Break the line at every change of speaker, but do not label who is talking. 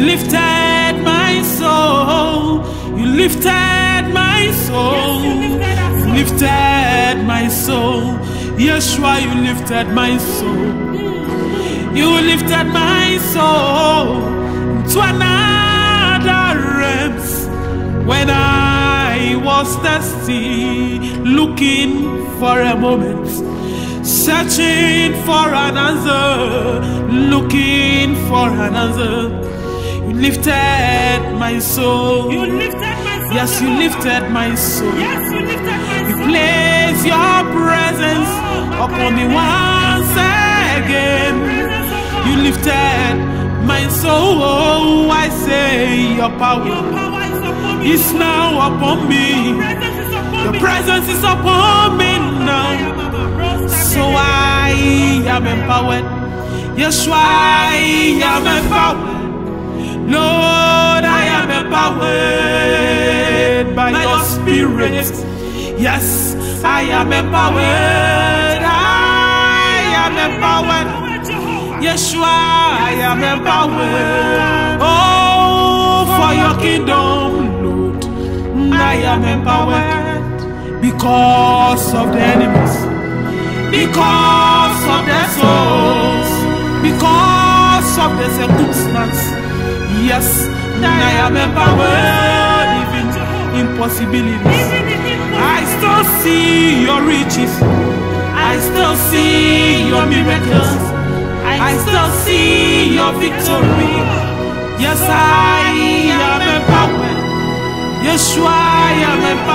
lifted my soul. You lifted my soul. You lifted my soul. Yeshua, you lifted my soul. You lifted my soul to another realms. When I was thirsty, looking for a moment, searching for an answer, looking for an answer, you lifted my soul.
You lifted my soul.
Yes, you lifted my soul.
Yes, you lifted my soul.
You place your presence upon me once again. You lifted my soul. I say your power is now upon me. Your presence is upon me now. So I am empowered. Yeshua, I am empowered. Lord, I am empowered by your spirit. Yes, I am empowered. I am empowered. Yeshua, I am empowered. Oh, for your kingdom, Lord, I am empowered because of the enemies, because of their souls, because of the circumstance. Yes, I am empowered even impossibilities. I still see your riches. I still see your miracles. I still see your victory. Yes, I am empowered. Yeshua, I am empowered.